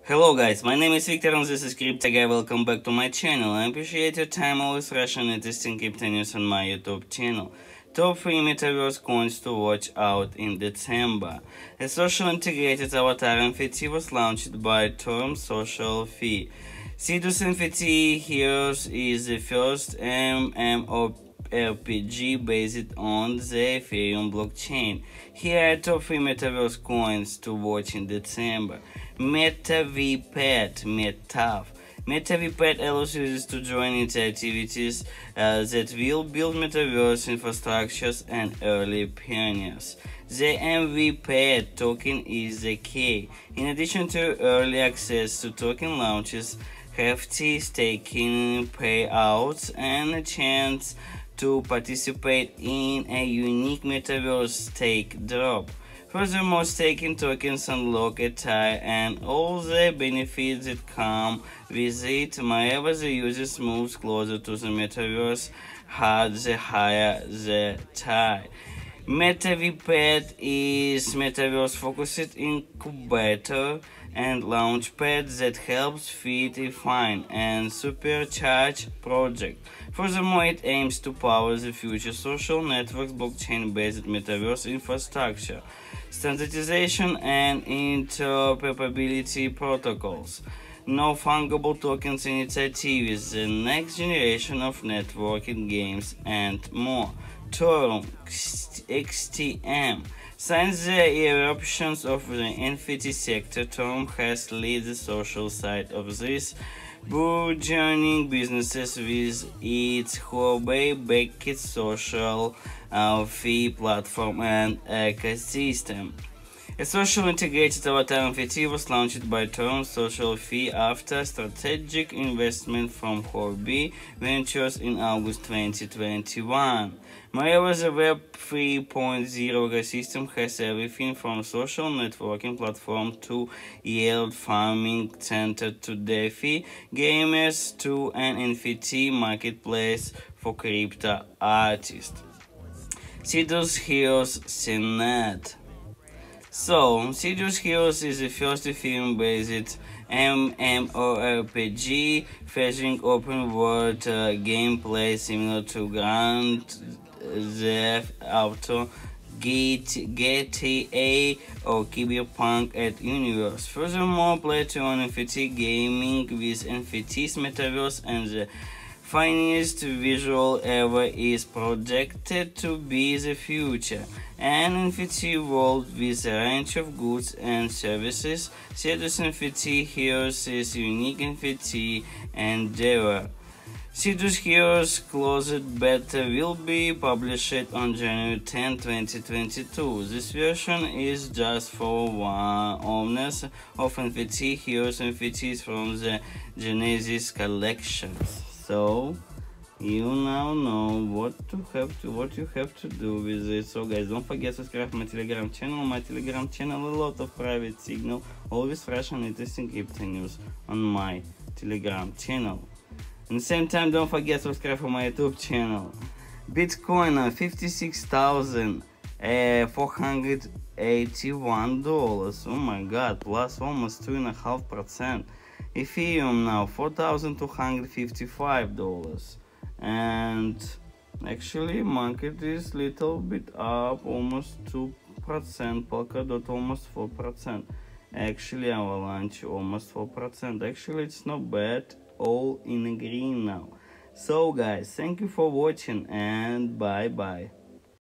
Hello guys, my name is Victor and this is Cryptoguy. Welcome back to my channel. I appreciate your time always rushing and testing crypto news on my YouTube channel. Top 3 Metaverse coins to watch out in December. A social integrated Avatar NFT was launched by Torum SocialFi. Sidus NFT Heroes is the first MMORPG based on the Ethereum blockchain. Here are top 3 Metaverse coins to watch in December. MetaVPad, METAV. MetaVPad allows users to join into activities that will build metaverse infrastructures and early pioneers. The MVPad token is the key. In addition to early access to token launches, hefty staking payouts, and a chance to participate in a unique metaverse stakedrop. Furthermore, staking tokens unlock a tie and all the benefits that come with it. Wherever the user moves closer to the metaverse, the higher the tie. MetaVPad is Metaverse-focused Incubator and Launchpad that helps feed, refine, and supercharge projects. Furthermore, it aims to power the future social networks, blockchain-based metaverse infrastructure, standardization, and interoperability protocols, non-fungible tokens initiatives, the next generation of networking games, and more. Torum XTM. Since the eruptions of the NFT sector, Torum has led the social side of this burgeoning businesses with its Huawei-backed social fee platform and ecosystem. A social integrated Avatar NFT was launched by Torum SocialFi after strategic investment from Huawei Ventures in August 2021. Moreover, the Web 3.0 ecosystem has everything from social networking platform to yield farming center to DeFi gamers to an NFT marketplace for crypto artists. Sidus Heroes CNET. So, Sidus Heroes is the first Ethereum-based MMORPG featuring open-world gameplay similar to Grand Theft Auto, GTA, or Cyberpunk at Universe. Furthermore, play to own NFT gaming with NFTs, Metaverse, and the finest visual ever is projected to be the future. An NFT world with a range of goods and services. Sidus NFT Heroes is unique NFT endeavor. Sidus Heroes closed beta will be published on January 10, 2022. This version is just for owners of NFT Heroes NFTs from the Genesis collections. So you now know what you have to do with it. So guys, don't forget to subscribe my Telegram channel. My Telegram channel, a lot of private signal, always fresh and interesting crypto news on my Telegram channel. At the same time, don't forget to subscribe for my YouTube channel. Bitcoin $56,481. Oh my god, plus almost 2.5%. Ethereum now $4,255. And actually market is little bit up, almost 2%. Polkadot almost 4%. Actually Avalanche almost 4%. Actually it's not bad, all in green now. So guys, thank you for watching and bye bye.